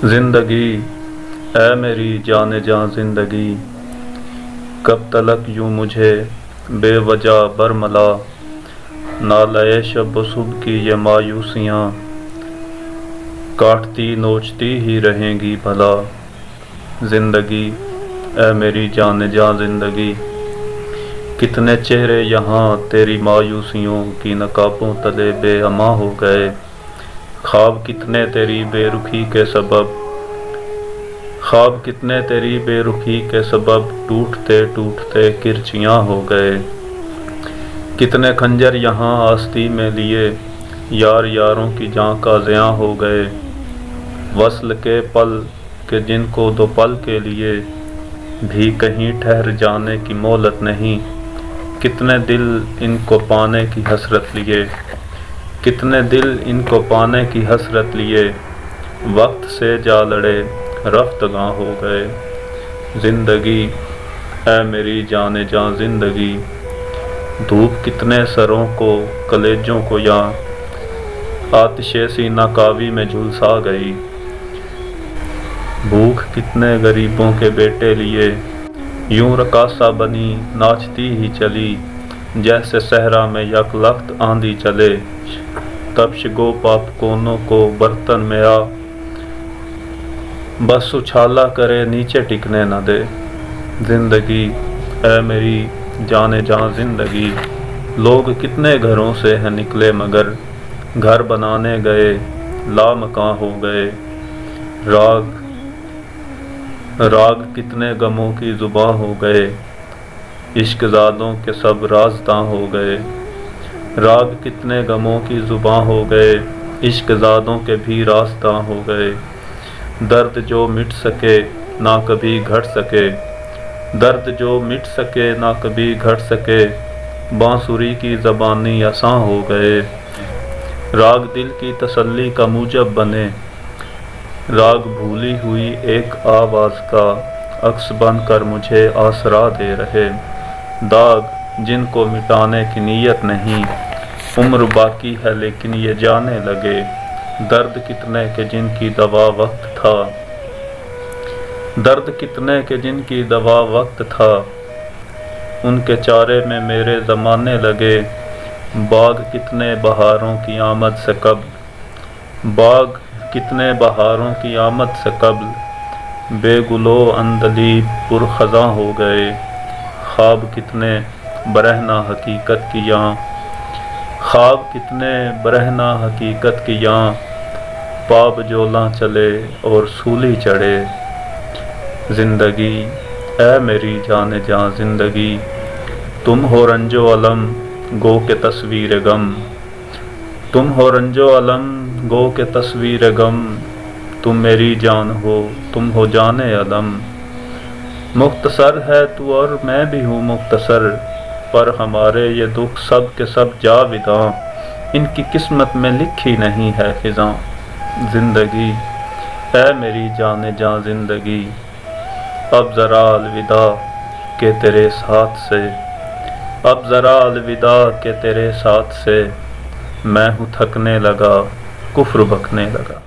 زندگی اے میری جان جاں زندگی، کب تلک یوں مجھے بے وجہ برملا، نالے شب و صبح کی یہ مایوسیاں کاٹتی نوچتی ہی رہیں گی بھلا۔ زندگی اے میری جان جاں زندگی، کتنے چہرے یہاں تیری مایوسیوں کی نقابوں تلے بے اما ہو گئے، خواب کتنے تیری بے رخی کے سبب ٹوٹتے ٹوٹتے کرچیاں ہو گئے۔ کتنے خنجر یہاں آستی میں لیے یار یاروں کی جاں کا زیاں ہو گئے، وصل کے پل کہ جن کو دو پل کے لیے بھی کہیں ٹھہر جانے کی مہلت نہیں، کتنے دل ان کو پانے کی حسرت لیے وقت سے جا لڑے رفتگاں ہو گئے۔ زندگی اے میری جان جاں زندگی، دھوپ کتنے سروں کو کلیجوں کو یا آتش سینہ کاوی میں جھلسا گئی، بھوک کتنے غریبوں کے بیٹے لیے یوں رقاصہ بنی ناچتی ہی چلی، جیسے صحرا میں یک لخت آندھی چلے، تپش گو پاپ کونوں کو برتن میں آ بس اچھالا کرے نیچے ٹکنے نہ دے۔ زندگی اے میری جان جاں زندگی، لوگ کتنے گھروں سے ہیں نکلے مگر گھر بنانے گئے لامکاں ہو گئے، راگ کتنے غموں کی زباں ہو گئے، عشق زادوں کے سب رازداں ہو گئے، راگ کتنے غموں کی زباں ہو گئے، عشق زادوں کے بھی رازداں ہو گئے، درد جو مٹ سکے نہ کبھی گھٹ سکے، بانسری کی زبانی اساں ہو گئے، راگ دل کی تسلی کا موجب بنے، راگ بھولی ہوئی ایک آواز کا عکس بن کر مجھے آسرا دے رہے، داغ جن کو مٹانے کی نیت نہیں، عمر باقی ہے لیکن یہ جانے لگے، درد کتنے کہ جن کی دوا وقت تھا، ان کے چارے میں میرے زمانے لگے، باغ کتنے بہاروں کی آمد سے قبل بے گلو اندلیب پرخزاں ہو گئے، خواب کتنے برہنہ حقیقت کی یاں پاب جولاں چلے اور سولی چڑھے۔ زندگی اے میری جان جاں زندگی، تم ہو رنج و الم گو کہ تصویر غم، تم میری جان ہو تم ہو جان علم، مختصر ہے تو اور میں بھی ہوں مختصر، پر ہمارے یہ دکھ سب کے سب جاوداں، ان کی قسمت میں لکھی نہیں ہے خزاں۔ زندگی اے میری جان جاں زندگی، اب ذرا الوداع کہ تیرے ساتھ سے میں ہوں تھکنے لگا کفر بکنے لگا۔